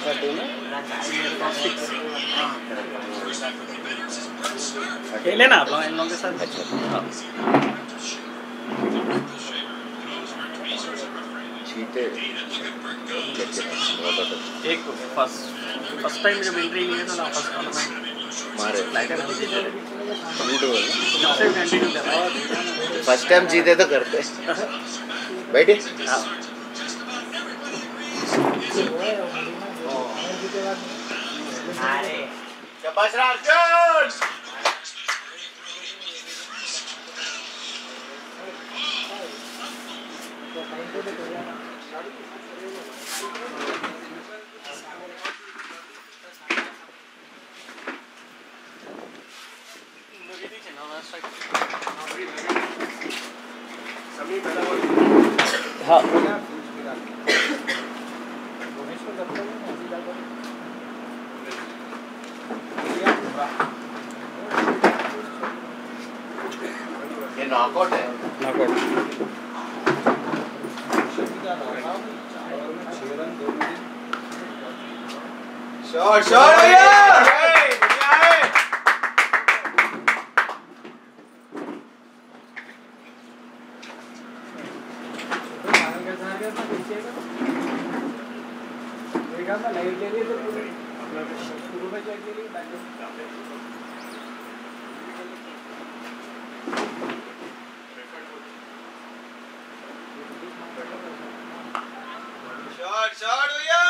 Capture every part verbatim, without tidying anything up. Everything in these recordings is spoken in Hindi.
सा टीम है? खेले ना आप लोग इन लोगों के साथ? अच्छा जीते एक फर्स्ट फर्स्ट टाइम जब एंट्री लिया था ना फर्स्ट टूर्नामेंट मारे लाइटर जीते थे फर्स्ट टाइम जीते तो करते बैठे शाबाश अर्जुन हाँ ये नॉकआउट है नॉकआउट शॉट शॉट यार बढ़िया है लाइट ले लिए तो शुरू में चेक ले लिए शॉट शॉट भैया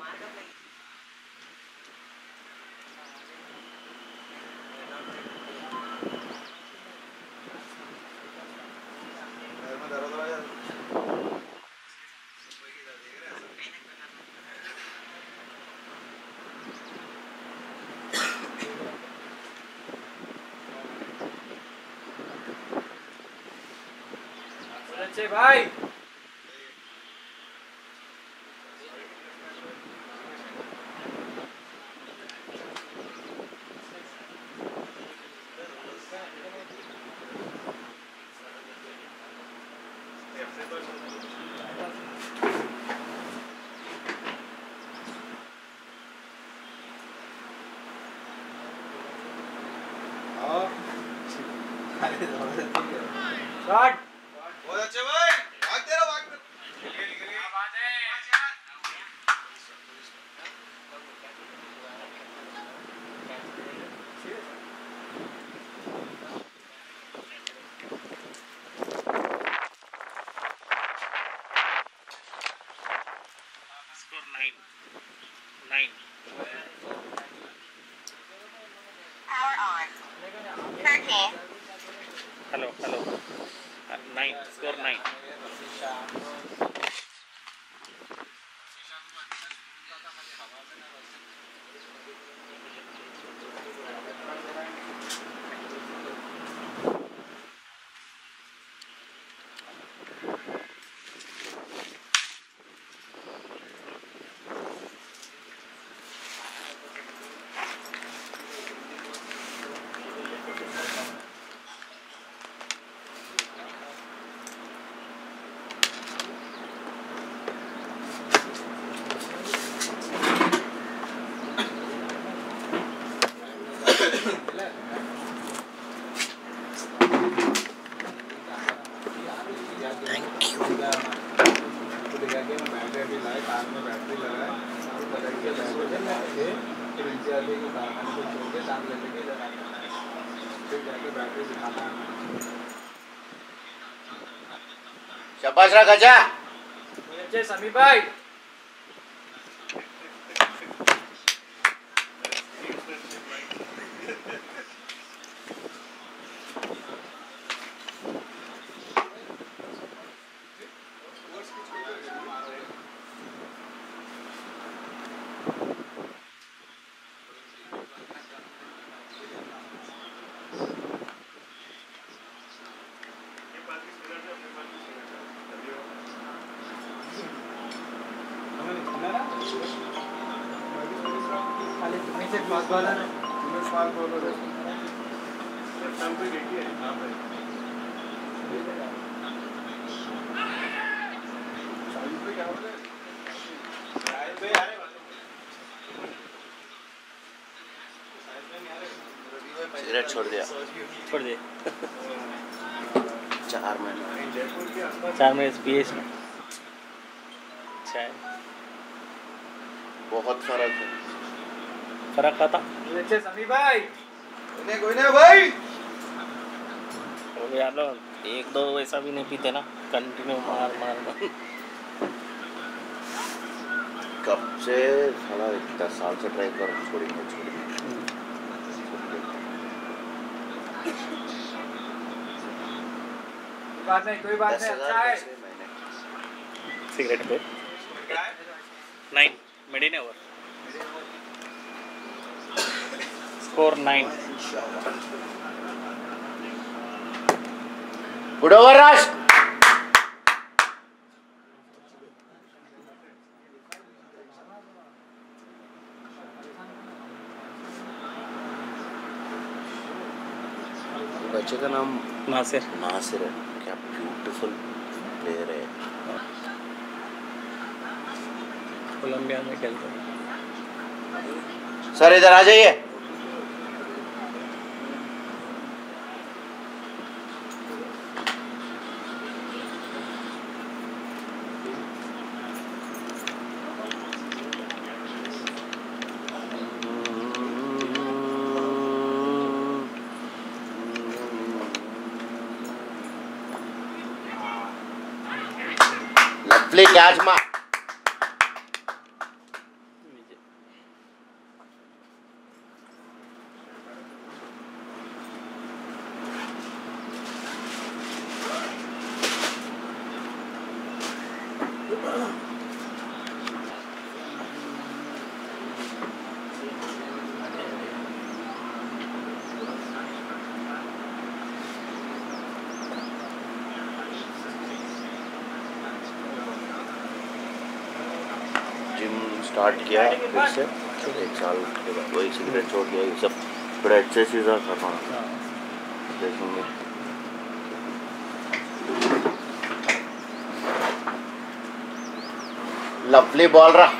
अच्छे भाई शॉट बहुत अच्छे भाई भागते रहो भागते score nine nine Power on. thirteen. Hello hello nine score nine शाबाश रा गजा अच्छे समी भाई फास्ट बॉलर है तुम्हें फास्ट बॉलर है शाम पे देखिए हां भाई शाम पे क्या हो रहा है राइट पे आ रहे विकेट छोड़ दिया छोड़ दिए चार में चार में पी एच में अच्छा है बहुत फर्क है फर्क का था अच्छे समी भाई कोई कोई नहीं भाई वो यार लो एक दो वैसा भी नहीं पीते ना कंटिन्यू मार मार मार कब से साला दस साल से ट्राई कर छोड़ेंगे छोड़ेंगे बात नहीं कोई बात नहीं अच्छा है सिगरेट पे nine mid in over score nine good over Raj बच्चे का नाम नासिर नासिर है क्या ब्यूटीफुल प्लेयर है कोलंबिया में खेलते हैं सर इधर आ जाइए Lovely catch, ma. Gym start किया फिर से एक साल के बाद वही सिगरेट छोड़ दिया ये सब थोड़ा एक्सरसाइज कर रहा हूँ देखेंगे लवली बॉल रहा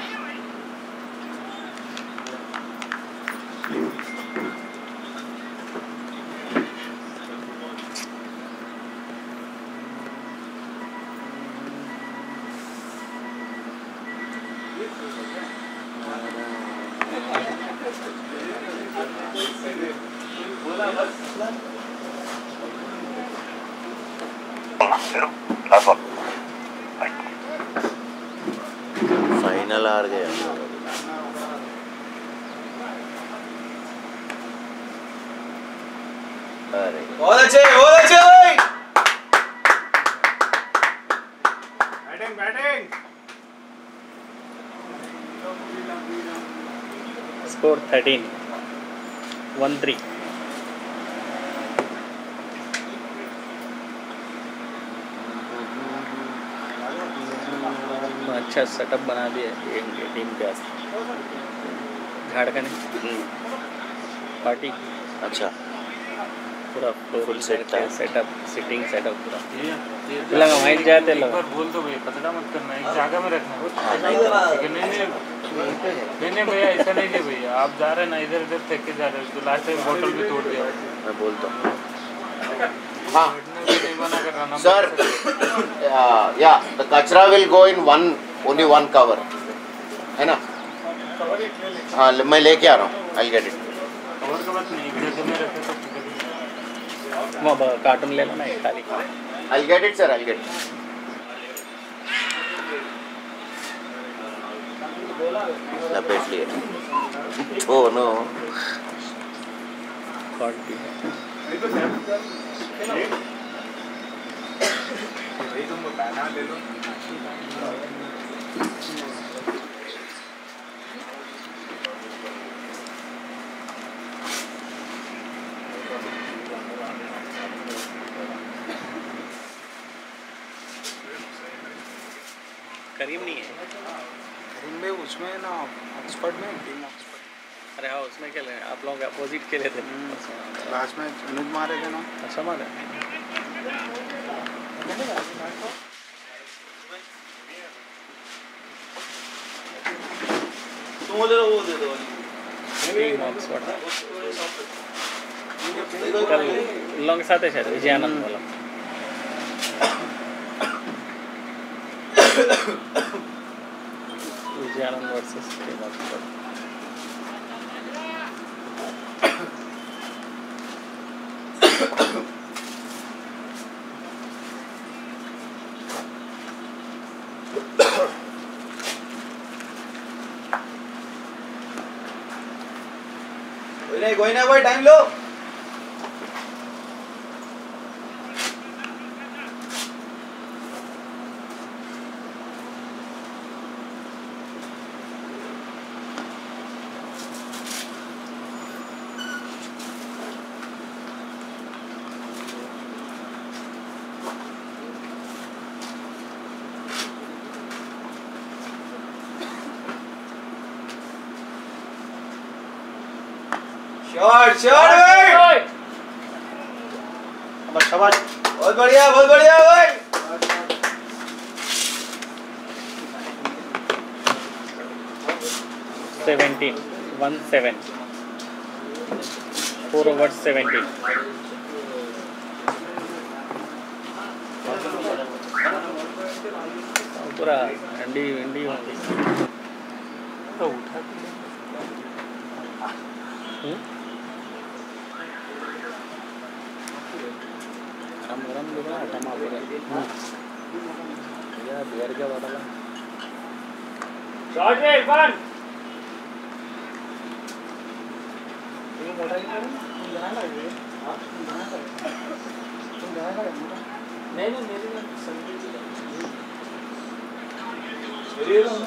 फाइनल हार गए अरे बहुत अच्छे बहुत अच्छे भाई batting batting score thirteen one three अच्छा सेटअप बना दिया टीम के वास्ते झाड़का ने पार्टी अच्छा पूरा Full set है। सेटअप सिटिंग सेटअप पूरा लगा वहीं जाते लोग बोल दो भैया कचरा मत करना एक जगह में रखना नहीं नहीं नहीं नहीं भैया ऐसा नहीं है भैया आप जा रहे हैं ना इधर इधर फेंक के जा रहे हो तो लास्ट टाइम बोतल भी तोड़ दिया मैं बोलता हूँ हाँ नहीं मना कर रहा ना सर या द कचरा will go in one only one cover है ना हाँ मैं लेके आ रहा हूँ आई गेट इट कवर का बात नहीं एक जगह में रखे तो वो कार्टून ले लो ना एक खाली I get it sir I get लपेट लिए ओह नो पार्टी तुम बैना ले लो करीम नहीं है में उसमें ना ऑक्सफोर्ड में टीम ऑक्सफोर्ड अरे हाँ उसमें खेले आप लोग अपोजिट खेले थे लास्ट में अनुज मारे थे ना अच्छा मारे तुम दे दो वो दे दो टीम ऑक्सफोर्ड कल लोग साथ है शायद विजयानंद वाला विजयानंद वर्सेस कोई नहीं कोई नहीं कोई टाइम लो शॉट शॉट भाई शाबाश बहुत बढ़िया बहुत बढ़िया भाई seventeen one seven four over seventeen पूरा अंडी अंडी होंगी तो उठा गरम गरम दिखा टमा पूरा या बियर क्या वाला शॉट रे वन ये मोटा ही है तुम जाना लगे हां तुम जाना लगे तुम जाना लगे मोटा नहीं नहीं मेरे में संगीत मेरे में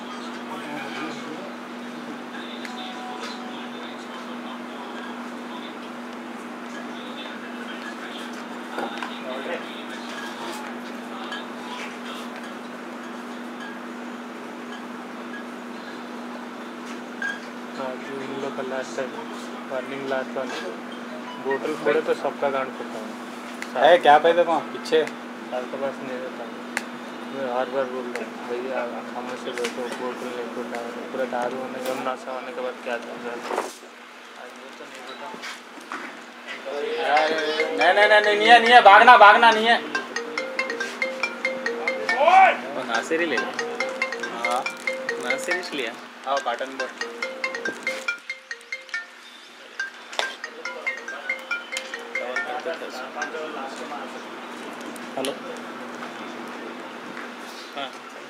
last time warning last one बोतल फोड़े तो सबका गांड फूटा है क्या पहले वहाँ पीछे साल के पास नहीं रहता मैं हर बार बोल रहा हूँ भैया खामोश से बैठो बोतल नहीं फूटा पूरा दारू होने का नशा होने के बाद क्या चल रहा है आज वो तो नहीं बता नहीं नहीं नहीं नहीं है नहीं है भागना भागना नहीं है नासिर ही ले लिया हाँ नासिर ही लिया आओ काटन बोर्ड हेलो हाँ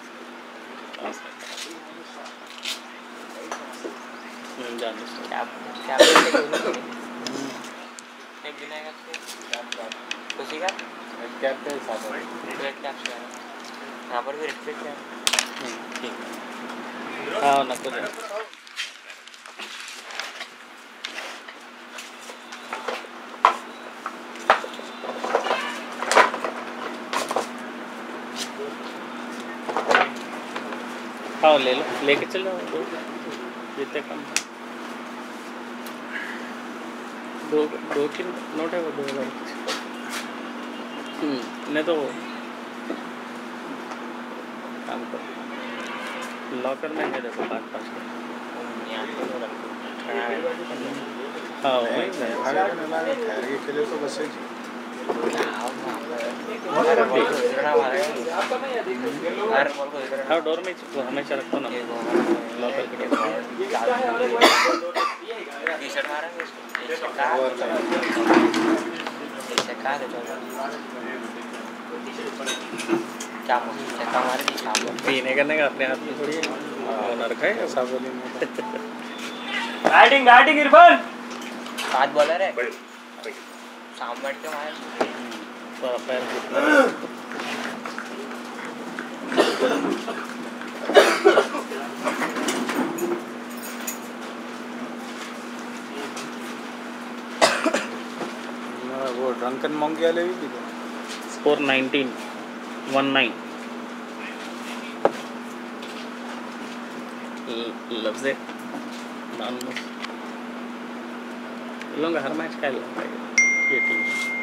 जान क्या क्या बोलते हैं एक दिन आएगा खुशी का क्या क्या साथ है रेड कैप से यहाँ पर भी रेड कैप है ठीक हाँ ना तो हाँ ले लो लेके चल जाओ दो जितने कम दो दो की नोट है वो दो हज़ार नहीं तो काम करो लॉकर में है देखो पाँच पाँच हाँ वही ठहर के खेले तो बस जी हाँ डोर में वो हमेशा रखो ना लॉकर के टी शर्ट मारा चक्का क्या चक्का मारे पीने करने का अपने हाथ में थोड़ी ओनर का है साबुनी में बैटिंग बैटिंग इरफान सात बॉलर है शाम बैठ के मारे थोड़ा पैर वो ड्रंकन मोंगी वाले भी थी स्कोर नाइनटीन वन नाइन लफ्ज़ नाम लोग हर मैच का लगता है ये टीम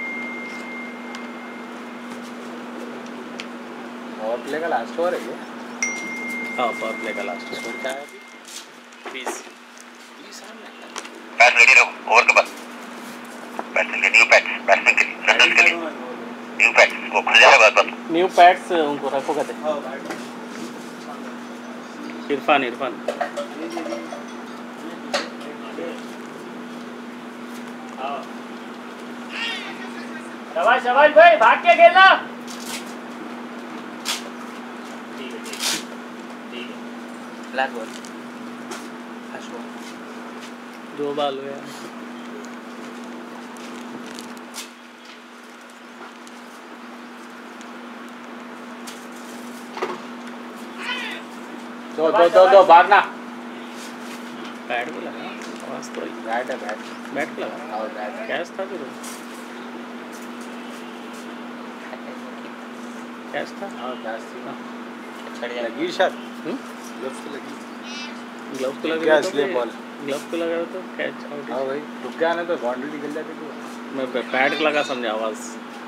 और प्ले का लास्ट ओवर है ये हाँ पावर प्ले का लास्ट स्कोर क्या है अभी बीस बैट रेडी रहो ओवर के बाद बैट्समैन के न्यू पैट्स बैट्समैन के लिए रनर्स के लिए न्यू पैट्स वो खुल जाएगा बात बात न्यू पैड्स उनको रखो कहते इरफान इरफान शाबाश शाबाश भाई भाग के खेलना ब्लैक बॉल अशोक दो बाल हुए दो दो दो दो भागना बैट को लगा आवाज तो बैट है बैट बैट को लगा और बैट कैच था फिर कैच था हाँ बैट थी ना चढ़ जाएगा लगी शॉट हम्म ग्लव्स तो लगी ग्लव्स को लगा क्या इसलिए बॉल ग्लव्स को लगा तो कैच आउट हाँ भाई रुक गया ना तो बाउंड्री निकल जाती तो मैं बैट को लगा समझा आवाज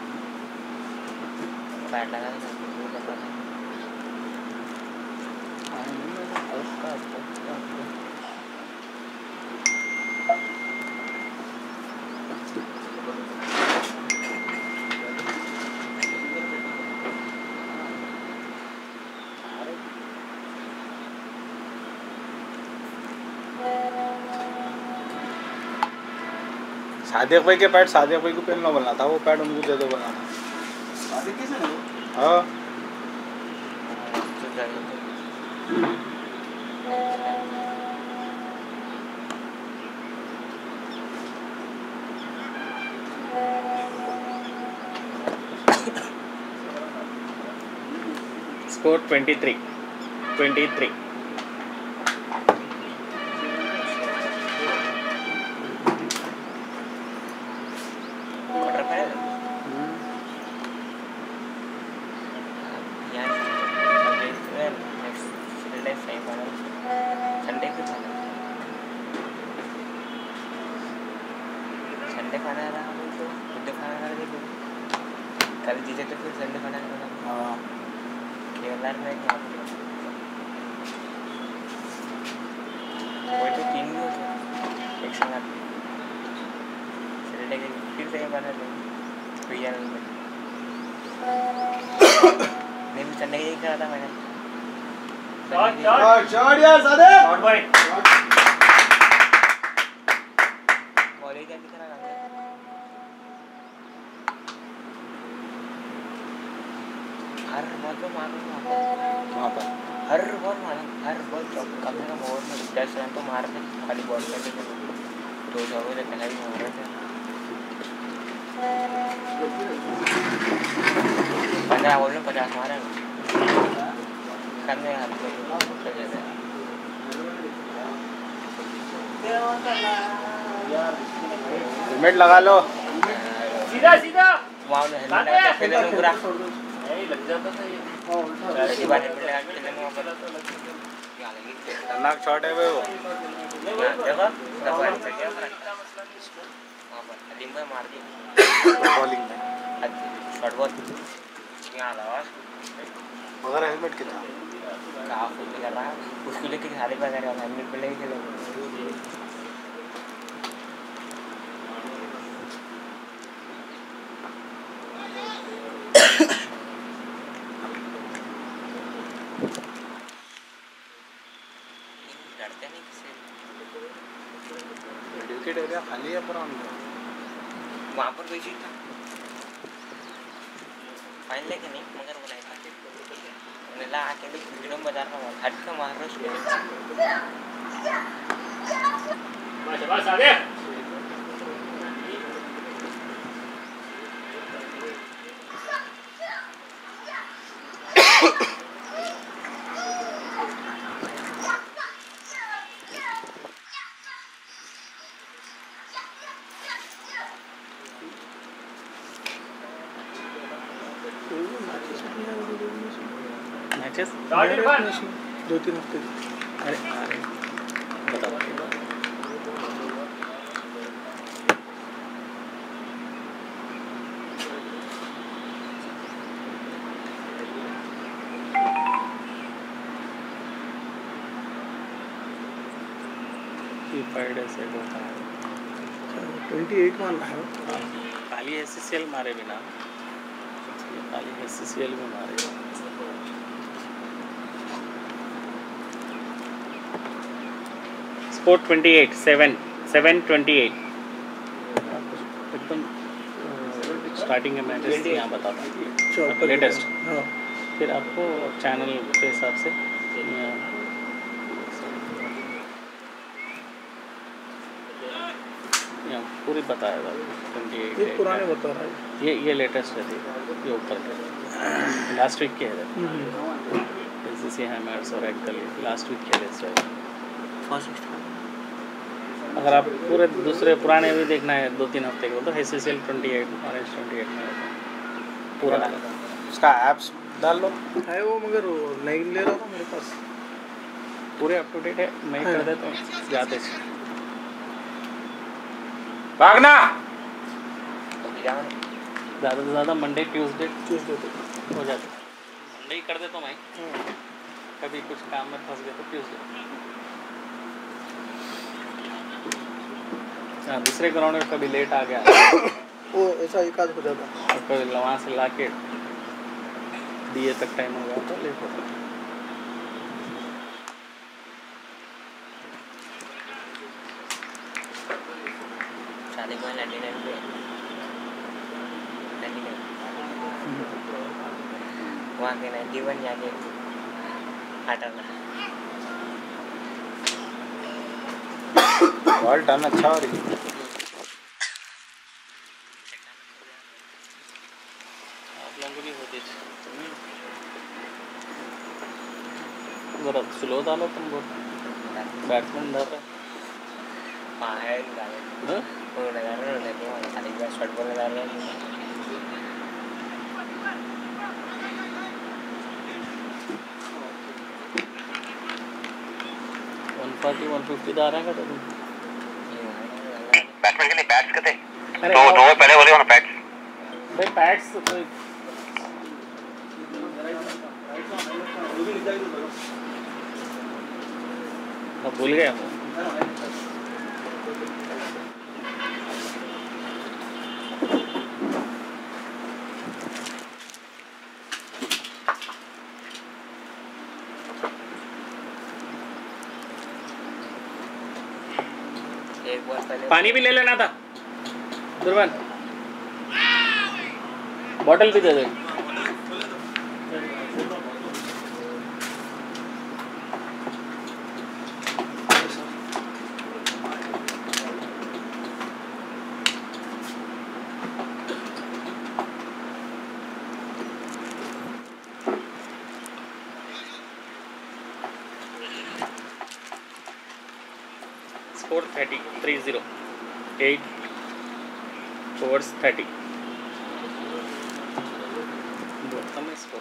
बैट लगा था सादिक भाई के पैड सादिक भाई को पहनना बोलना था वो पैड उनको दे दो बोलना था हाँ score twenty three twenty three Sunday खाना रहा तो बुध खाना खा देखो कल जीते तो फिर संडे खाना खाना हाँ केरला में वही तो तीन भी होते एक संग संडे के फिर से बना ले भैया ने नहीं संडे यही करा था मैंने शॉट शॉट शॉट यार सादे शॉट भाई कॉलेज जाके करा हर बॉल पे मारो वहाँ पर हर बॉल मारो हर बॉल कम से कम ओवर में दस रन तो मार थे खाली बॉल करके दो सौ रुपये लेते हैं मार रहे थे पंद्रह बॉल में पचास मारे करने हाथ को हेलमेट लगा लो सीधा सीधा वहाँ में हेलमेट लगा के खेले में पूरा नहीं लग जाता था ये एक बार हेलमेट लगा के खेले में वहाँ पर क्या लगी खतरनाक शॉट है भाई वो देखो देखो ऐसा क्या वहाँ पर अलीम भाई मार दी बॉलिंग में शॉट बॉल यहाँ लगा मगर हेलमेट कितना कहाँ फुल कर रहा है उसको लेके सारे बाजार वाला हेलमेट पे लेके खेलो डरते नहीं किसी विकेट एरिया खाली है पूरा वहाँ पर कोई चीज था फाइन लेके नहीं मगर वो नहीं था नीला आके भी वीडियो बाजार का हट के मार रहा उसके बस बस आगे मैचेस शॉट इरफान दो तीन हफ्ते अरे अरे बताओ की फाइड ऐसे होता है ट्वेंटी एट मारना है खाली एस सी सी एल मारे बिना, खाली एस सी सी एल में मारे। Score twenty eight, seven seven twenty eight, एकदम स्टार्टिंग के मैचेस यहाँ बताता हूँ लेटेस्ट, हाँ फिर आपको चैनल के हिसाब से यहाँ पूरी बताएगा। ट्वेंटी ये एट पुराने बता रहा है। ये ये लेटेस्ट है, ये ऊपर लास्ट वीक के है, एस सी सी हैमर्स और एक्चुअली लास्ट वीक के लिस्ट है। अगर आप पूरे दूसरे पुराने भी देखना है दो तीन हफ्ते के, तो S C C L twenty eight orange twenty eight में होता है पूरा। उसका ऐप्स डाल लो। है वो, मगर वो नहीं ले रहा था मेरे पास। पूरे अप टू डेट है, मैं कर देता हूँ जाते से। भागना ज़्यादा से ज़्यादा मंडे ट्यूसडे ट्यूसडे तक हो जाते, मंडे कर देता हूँ मैं, कभी कुछ काम में फंस गए तो ट्यूसडे। हाँ, दूसरे ग्राउंड में कभी लेट आ गया वो ऐसा एक आध हो जाता। और कभी वहाँ से ला के दिए तक टाइम हो गया तो लेट होता। वहाँ के नाइन्टी वन जाके हटाना। बॉल टर्न अच्छा हो रही है। आप लोगों को भी होती ज़रा स्लो डालो तुम, बहुत बैट्समैन डर रहे माहिर डाले हैं। वो लगा रहे हैं, लेकिन खाली बैट शॉट बॉल लगा रहे हैं। वन फोर्टी वन फिफ्टी तो आ रहा है तो बैट्समैन के लिए पैड्स कितने? अरे दो दो पहले बोले ना पैड्स। भाई पैड्स तो अब भूल गया। एक बार पहले पानी भी ले लेना था दुर्बन, बॉटल भी दे दे। Score thirty three zero eight towards thirty. कम स्कोर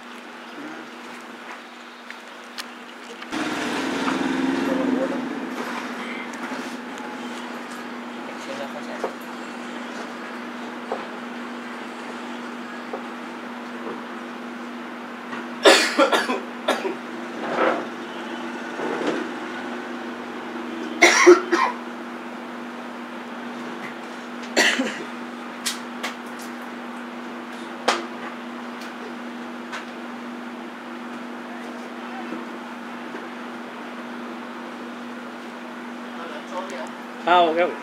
हाँ हो गया।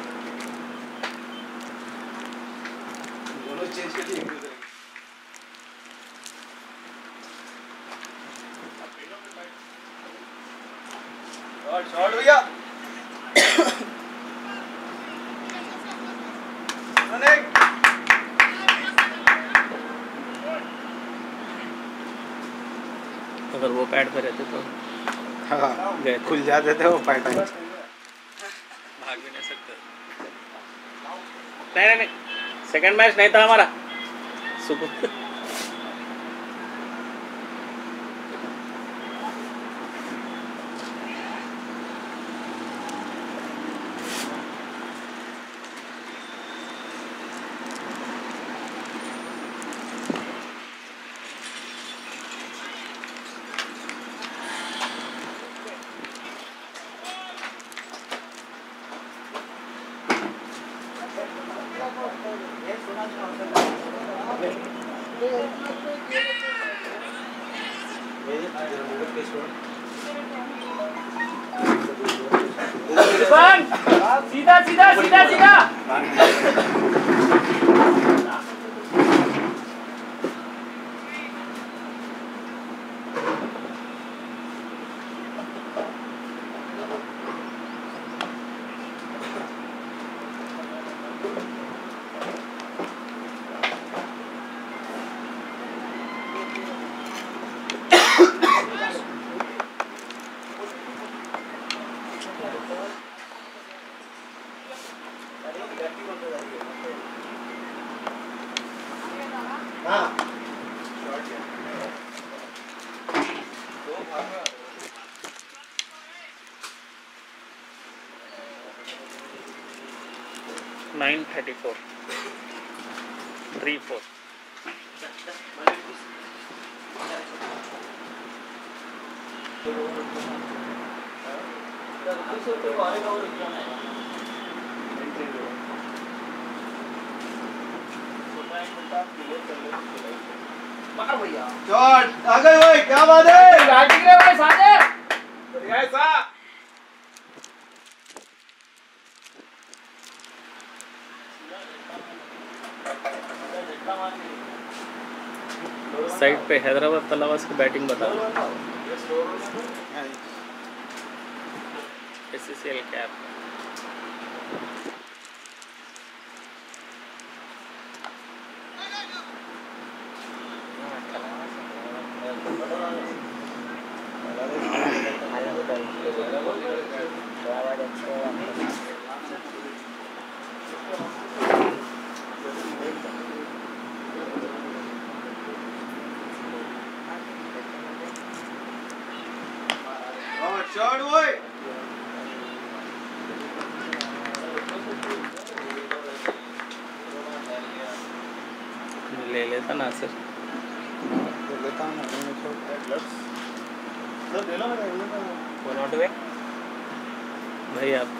दोनों चेंज कर दिए। शॉट शॉट भैया। अगर वो पैड पे रहते तो हाँ गए खुल जाते थे वो पैट। भाग भी नहीं सकते। नहीं नहीं नहीं, सेकंड मैच नहीं था हमारा सुकून। सीधा सीधा सीधा सीधा nine thirty four three four पकड़ भैया शॉट आ गए भाई, क्या बात है। गाड़ी गिरे भाई साथे बढ़िया है सा। साइड पे हैदराबाद तलावास की बैटिंग बता S C C L cap shot भाई। ले लेता ना सर लेता हूँ सर, दे लो मेरा वन आउट हुए भाई आप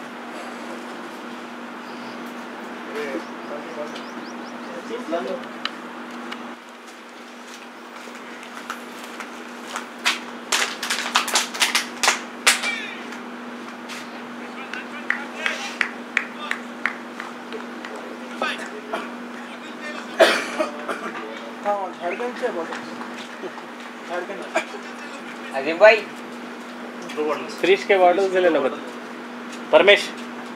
अजीब भाई क्रिश के बॉटल से ले लो बता परमेश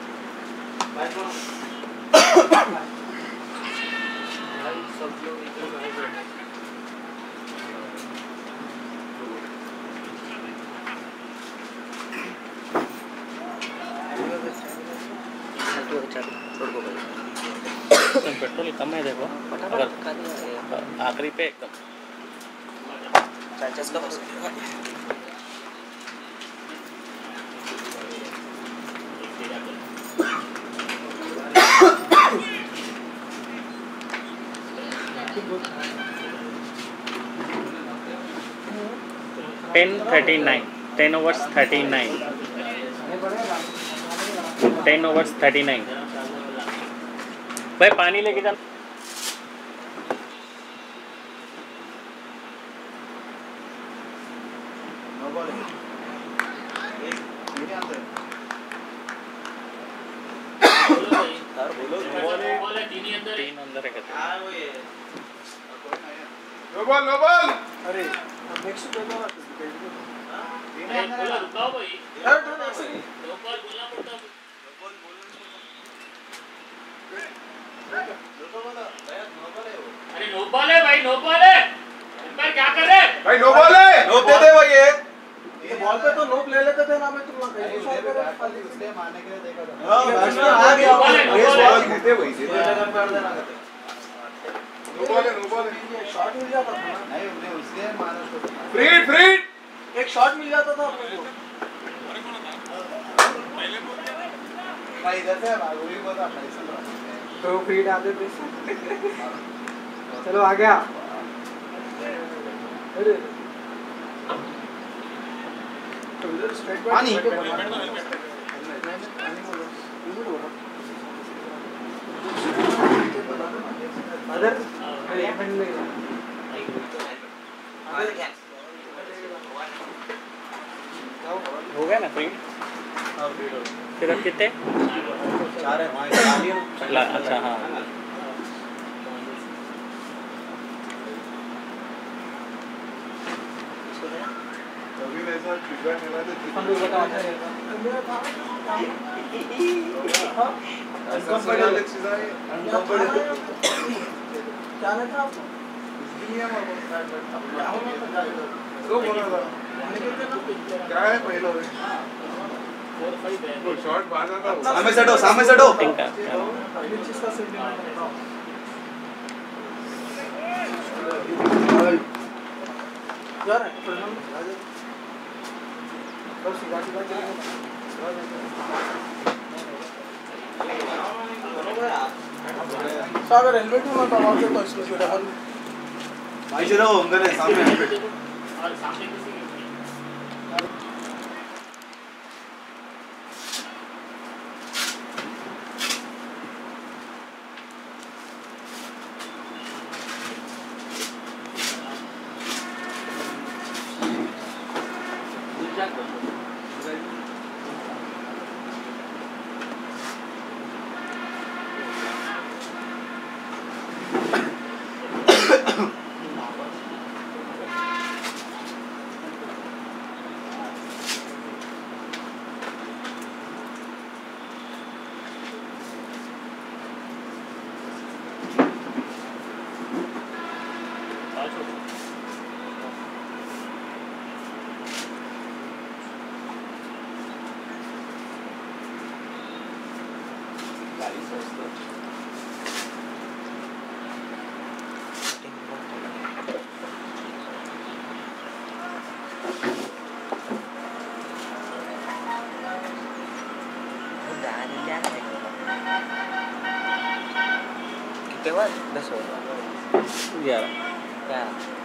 पेट्रोल कम है देखो अगर आखिरी पे एकदम चार्जर्स का बस ten thirty nine ten overs thirty nine ten overs thirty nine भाई पानी लेके जा तीन अंदर है कहते नो बॉल नो बॉल। अरे नेक्स्ट पे जाओ रुकाओ भाई दो बॉल बोलना पड़ता है अरे नो बॉल है भाई नो बॉल है अंपायर क्या कर रहे भाई नो बॉल है, नो दे दे भाई। ये ये बॉल पे तो नोप ले लेते थे ना मैं तुम ना कहीं शॉट पे खाली इसलिए मारने के लिए देखा था। हां बैट्समैन आ गया, बेस बॉल घूमते वही से रन कर देना कहते नो बॉल है, नो बॉल है। ये शॉट मिल जाता था ना नहीं उसने उसने मारा उसको फ्री फ्री एक शॉट मिल जाता था अपने को भाई इधर से भाई वही बोला तो फीड आते थे चलो आ गया अरे तो इधर स्ट्राइक पानी अदर अरे ये बन नहीं हो गया ना प्रिंट? हाँ वीडियो फिर अब कितने? चार है वहाँ ला- अच्छा हाँ क्या लेना था आपको? क्या है पहले शॉर्ट बात आता सामने से हटो सामने से हटो पिंक का अगर हेलमेट में मत आवाज तो इसमें डबल भाई से रहो अंदर है सामने हेलमेट कितने बार दस हो ग्यारह क्या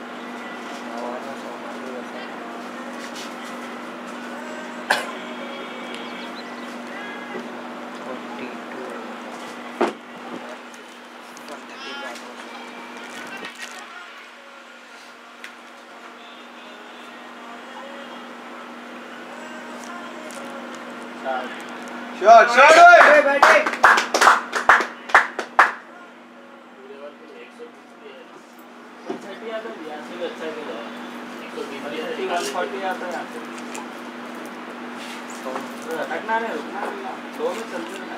शॉट शॉट ओए बैटिंग रखना नहीं रुकना नहीं दो में चलते रहना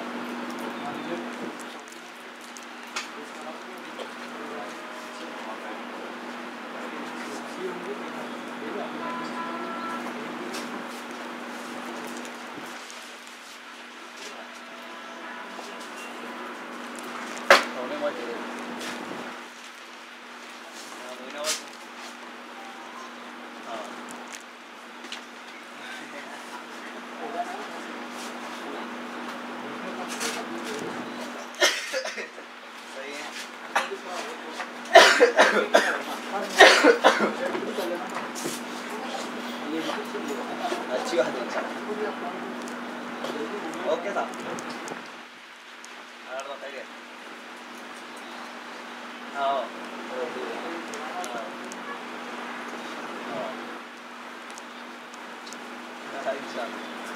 अच्छी बात है ओके साहब और बताइए हाँ अच्छा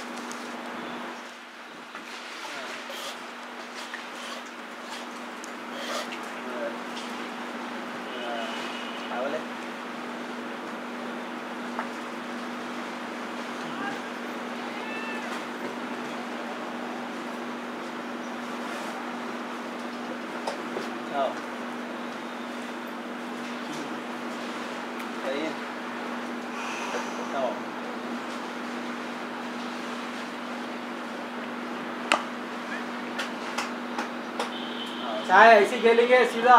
चाहे ऐसी खेलेंगे सीधा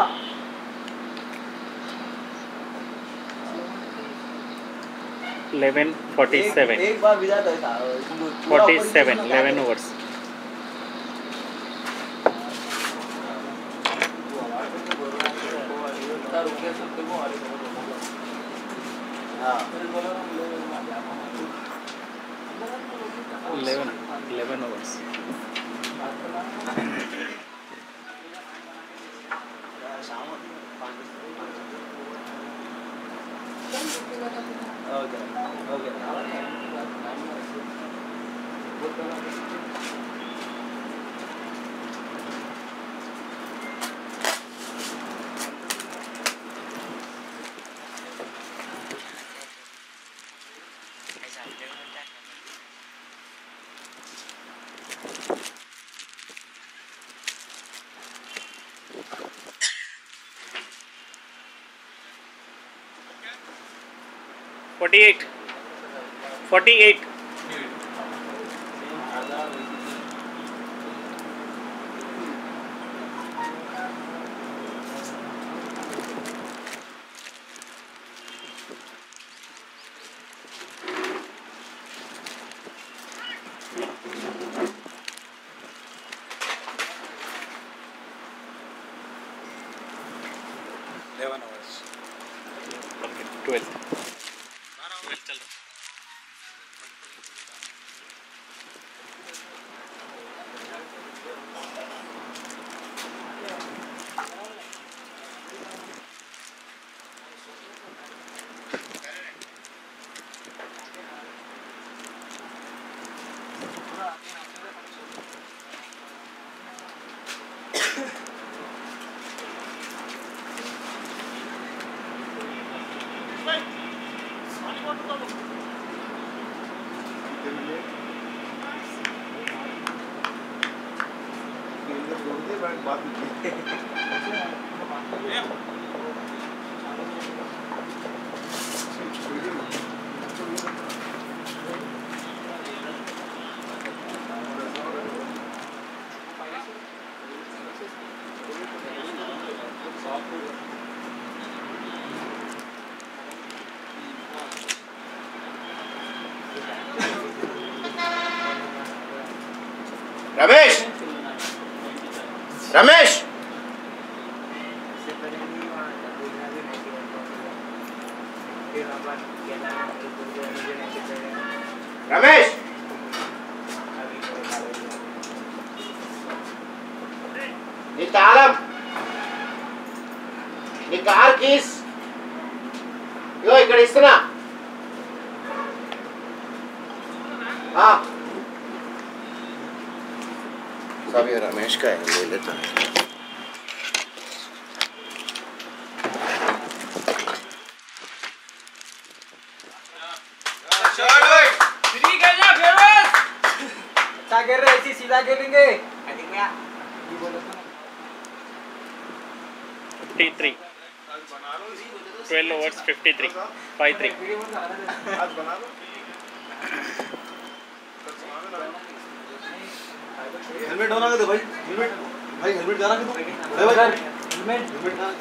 इलेवन फोर्टी सेवन एक बार विदा तो था forty seven eleven overs eleven eleven overs okay okay Forty-eight. Forty-eight. Eleven hours. Okay, twelve. twelve चल रहा. रमेश रमेश रमेश नी तालम नी कार कीस यो इकडे इస్తున్నా हाँ सब ये रमेश का है ले लेता है क्या कर रहे ऐसी सीधा खेलेंगे fifty-three. twelve overs fifty-three. five three. आज बना लो हेलमेट होना दे भाई हेलमेट भाई हेलमेट गाना के दो भाई भाई हेलमेट हेलमेट गाना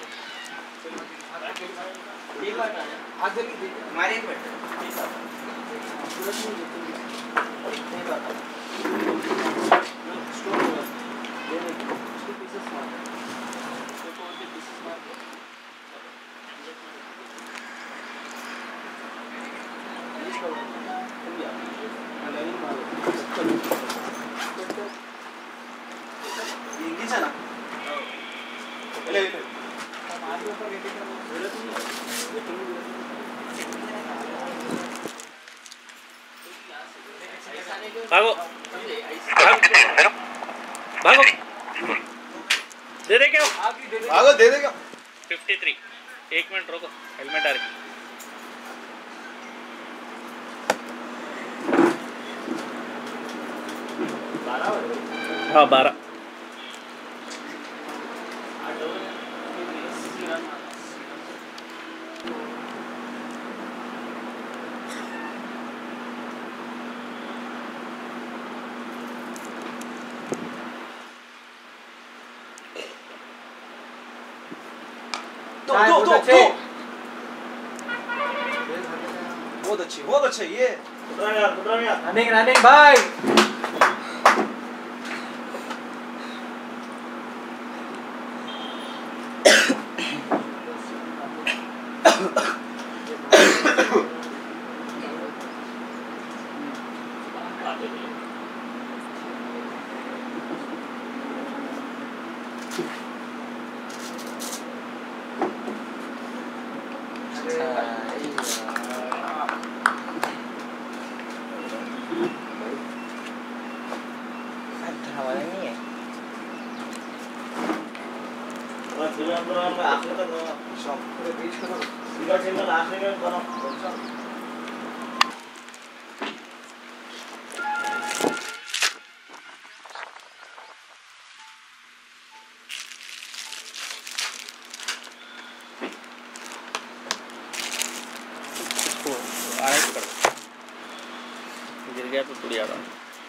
एक बार आग जल्दी हमारे एक मिनट इंग्लिश है ना ले ले भागो भागो भागो दे दे क्या भागो दे देगा fifty-three. एक मिनट रोको हेलमेट आ रही हाँ बारह दो दो दो दो बहुत अच्छी बहुत अच्छा ये रनिंग रनिंग भाई आखिरी तक शॉप पूरे बीच का सिंगल सिंगल आखिरी में बनाओ गिर गया तो टूट जाता।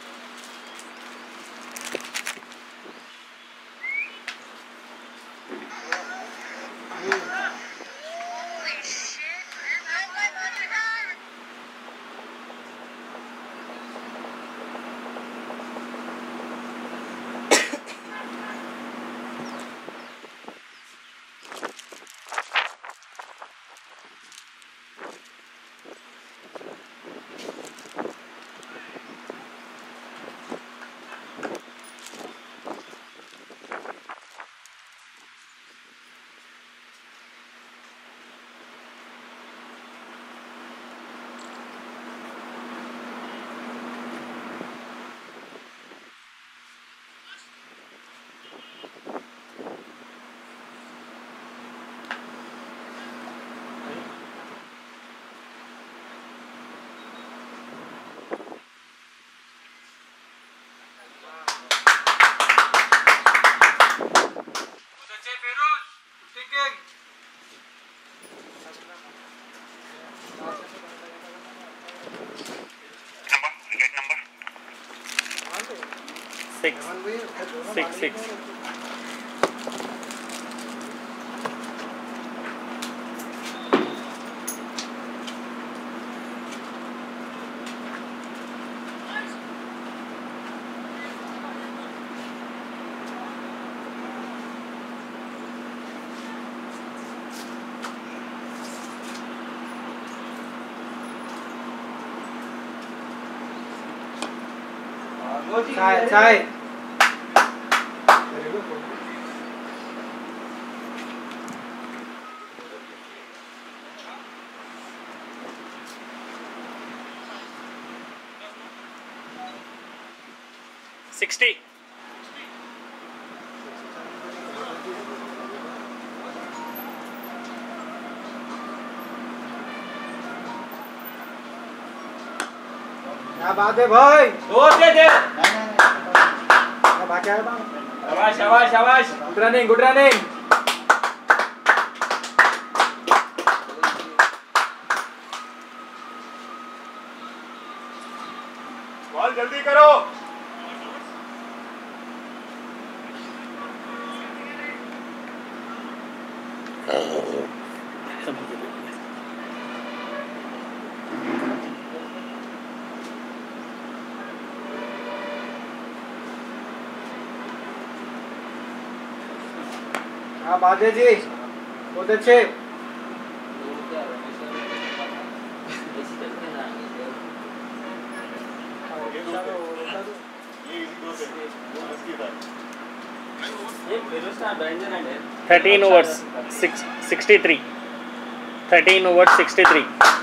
Six, six, six. चाय चाय Sixty. क्या बात है भाई? दो दे दे। बाकी है बात। शाबाश शाबाश शाबाश। Good running good running. Ball जल्दी करो। क्या बात है जी? बहुत अच्छे। Thirteen overs, six sixty-three. Thirteen overs, sixty-three.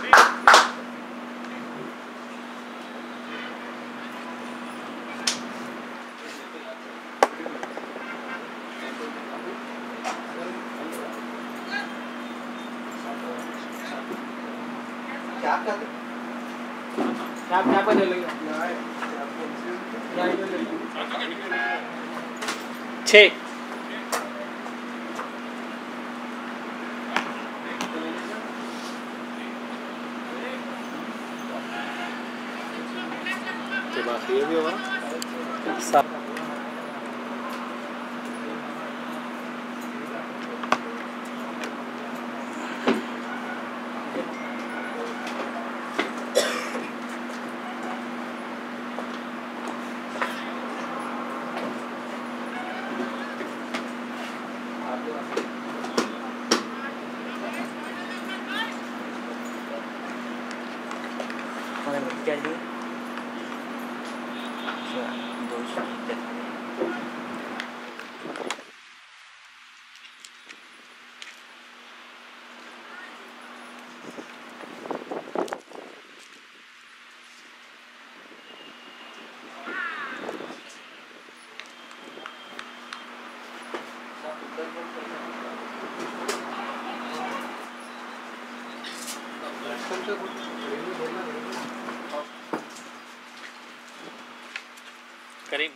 क्या क्या क्या क्या पर चलेगा? छः. बाकी भी होगा सात. क्या दी दो सौ करीब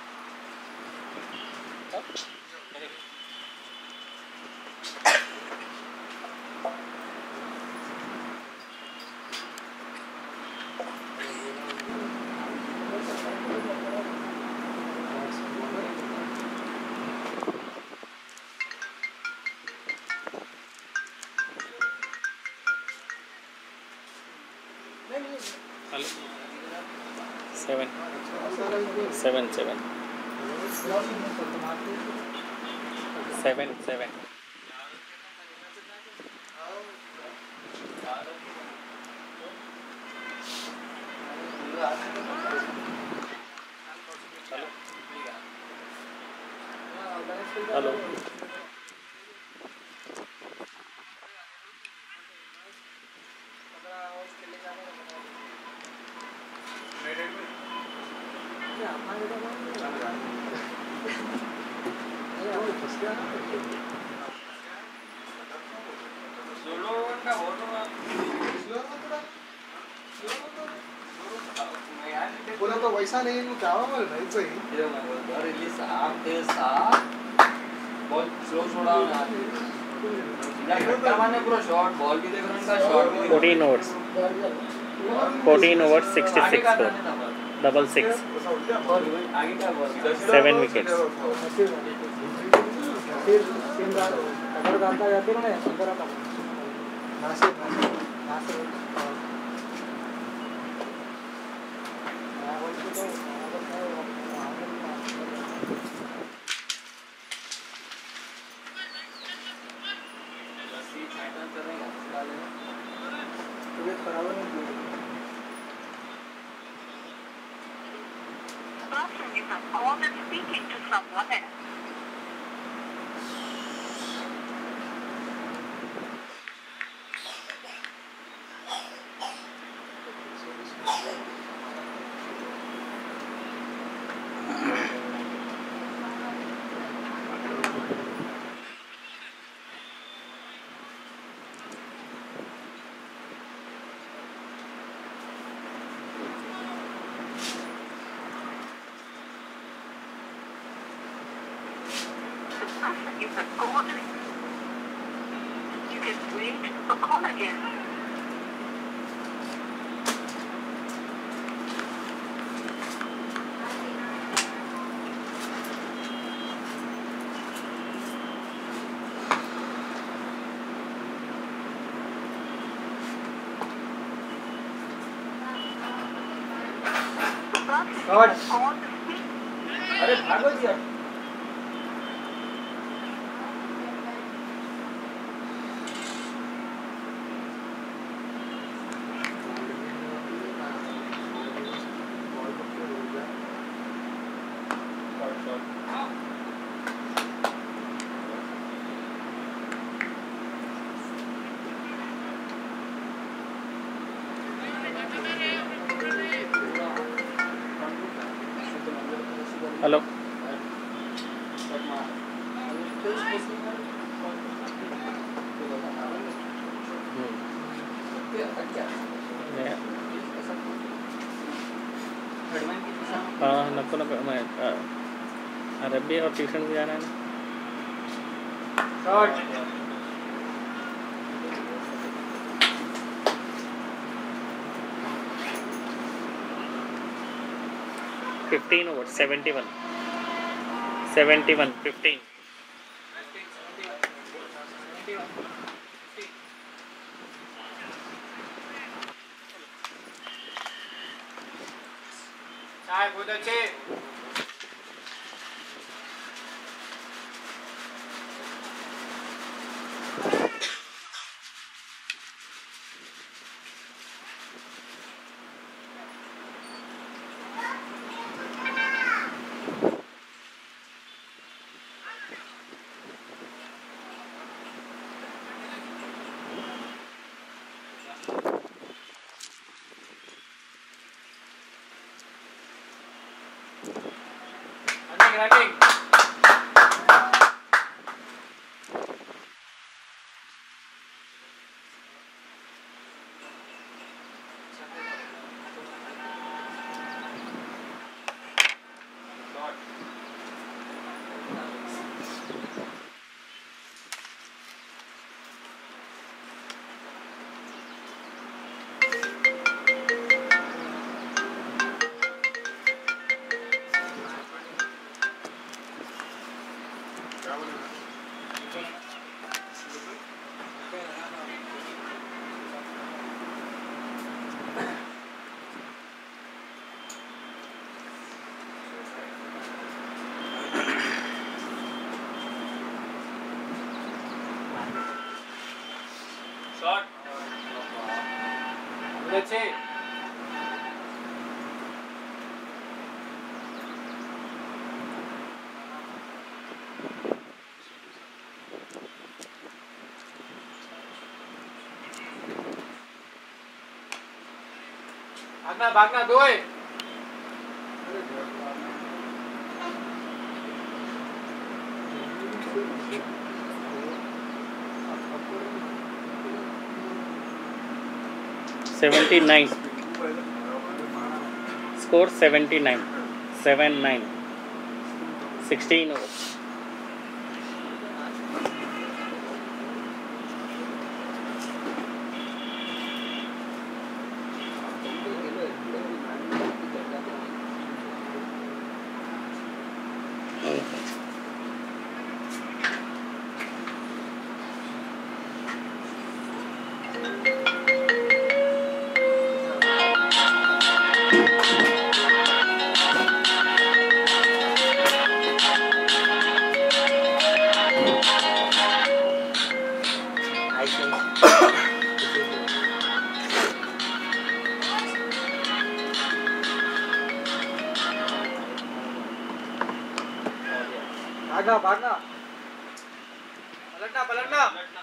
hello seven seven seven seven seven hello बोला तो वैसा नहीं है क्या हुआ भाई सही रिलीज आप के साथ बहुत स्लो छोड़ा मैंने पूरा शॉट बॉल भी देख रहा था शॉट भी fourteen overs fourteen overs sixty six को डबल सिक्स आगे क्या बॉल सेवन विकेट्स अगर गाता जाते ना अंदर आता Nashik Nashik person you have called and speaking to someone else. person you have called. You can wait or call again. The person you have called to speak. अरे भागो जी आप हेलो हाँ नको नको मैं अरबी और ट्यूशन भी जाना है ना shot fifteen over seventy one seventy one fifteen चाय बहुत अच्छे running छः भागना भागना दो है seventy nine score seventy nine seven nine sixteen overs भागना भागना पलटना पलटना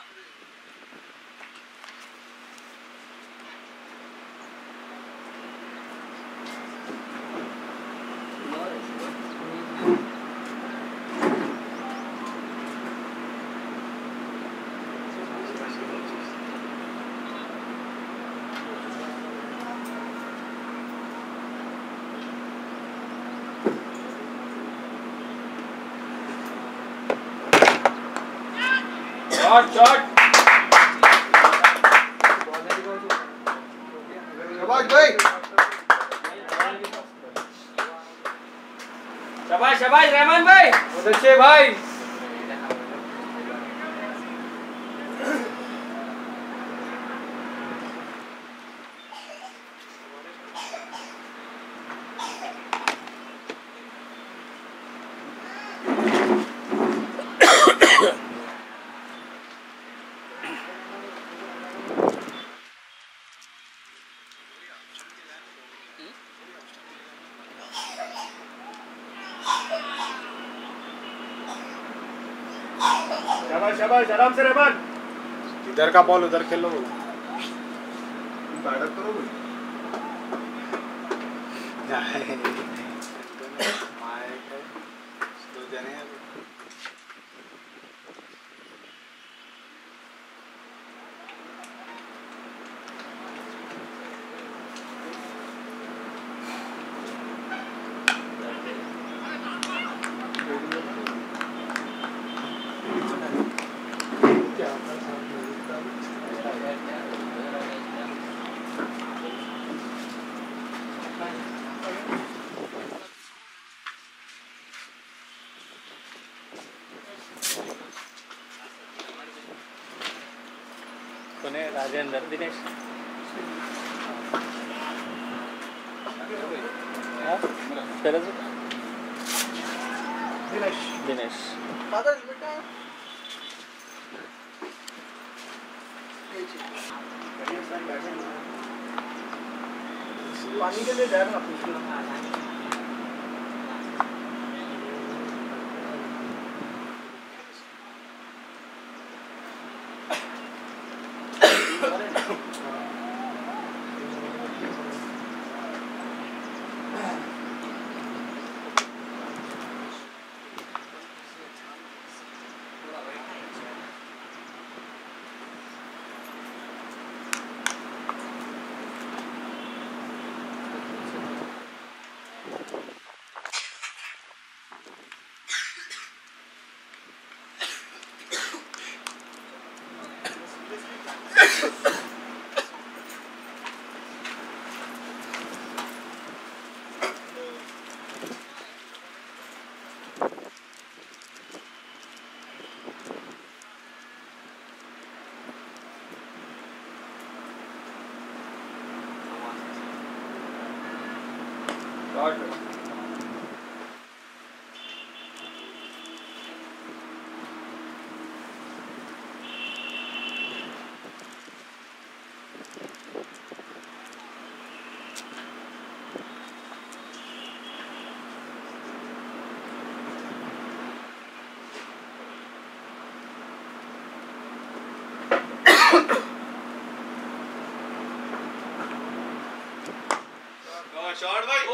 शॉट शॉट शाबाश भाई शाबाश शाबाश रहमान भाई बहुत अच्छे भाई शाबाश शाबाश आराम से रहमान इधर का बॉल उधर खेलो बोलो बैठक करो भाई दो जने हैं कोने राजेंद्र दिनेश हाँ तेरा जो दिनेश दिनेश फादर बेटा पानी के लिए जाएगा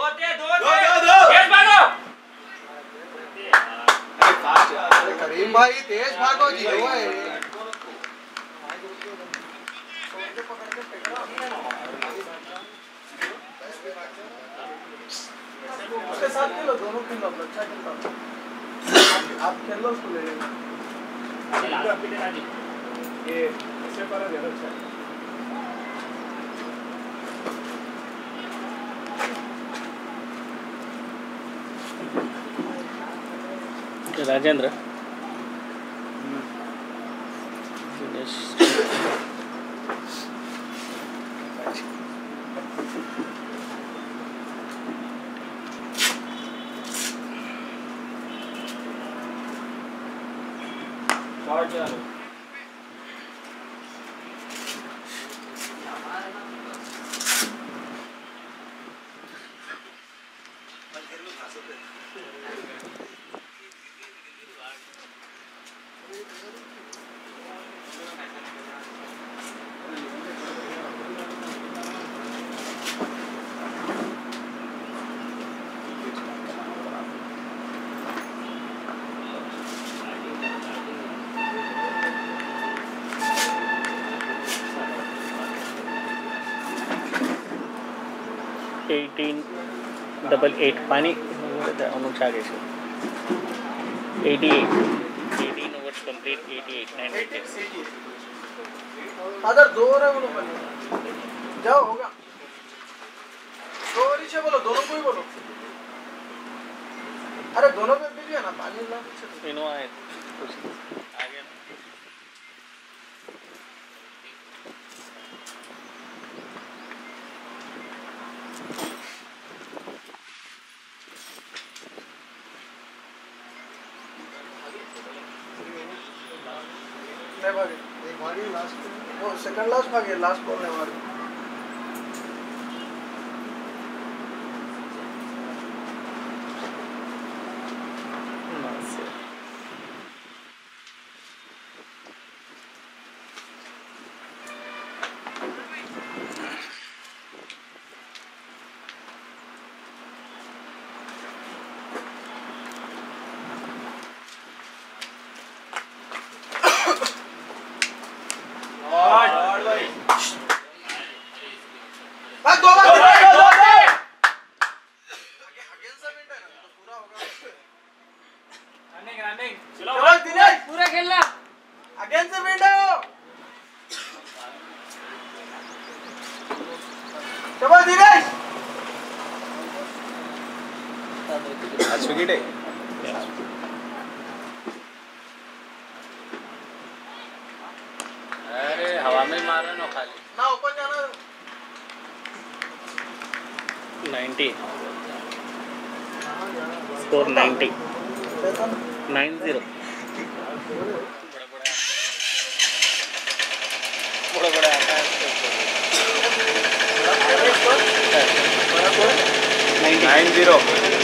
दो दे दो दो दो तेज भागो अरे फास्ट अरे करीम भाई तेज भागो जी ओए उसके साथ खेलो दोनों खेलो अच्छा खेलता आप खेल लो उसको ले लेना ये ऐसे पर ज्यादा अच्छा है Rajendra Dinesh eighteen double eight पानी अनुच्छा eighty eight eighteen overs complete eighty eight nine other दो रहे बोलो जाओ होगा दो नीचे बोलो दोनों को ही बोलो अरे दोनों में मिल गया ना पानी ला पीछे इनो आए आगे मैं भागे एक भागे लास्ट वो सेकंड लास्ट भागे लास्ट बॉल में मारे पूरा खेलना अगेन से विंडो चलो दिनेश आज विकेट है अरे हवा में मारा ना खाली ना ऊपर जाना ninety score ninety nine zero बड़ा बड़ा आता है नाइन जीरो